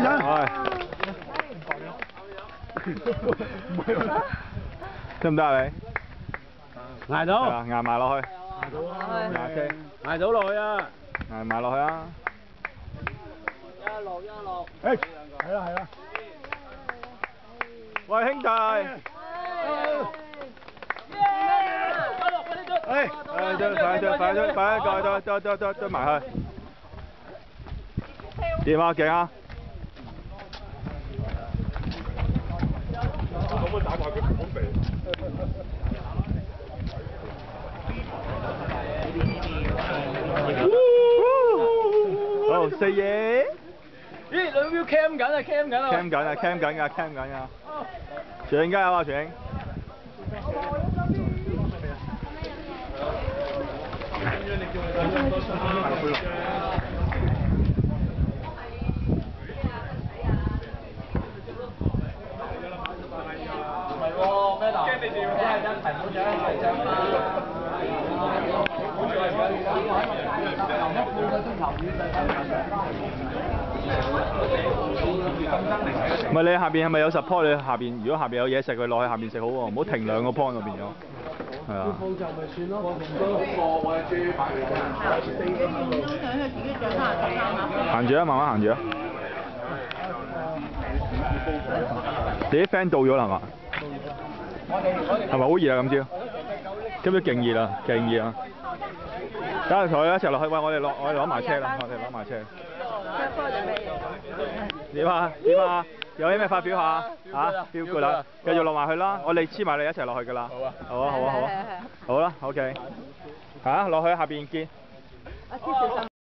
陣。得唔得啊你？ 捱到。 捱埋落去。 捱到落去啊！ 捱埋落去啊！ 一路。 誒，係啦。喂兄弟！快埋去！點啊？勁啊！可唔可以打埋佢講鼻？好，4嘢。 咦，兩秒 cam 緊啊 ！cam 緊啊！ 全加油啊！全。唔係你下邊係咪有support？你下邊如果下邊有嘢食，佢落去下邊食好喎，唔好停兩個 point 嗰邊咗。係啊。行住啊，慢慢行住啊。你啲 friend 到咗啦係嘛？係咪好熱啊今朝？今朝勁熱啊，勁熱啊！等下同佢一齊落去，喂，我哋攞埋車啦，攞埋車。點啊？有啲咩發表下？feel good 啦，繼續落埋去啦，我哋黐埋你一齊落去㗎啦。好啊。好啦 ，OK。落去下邊見。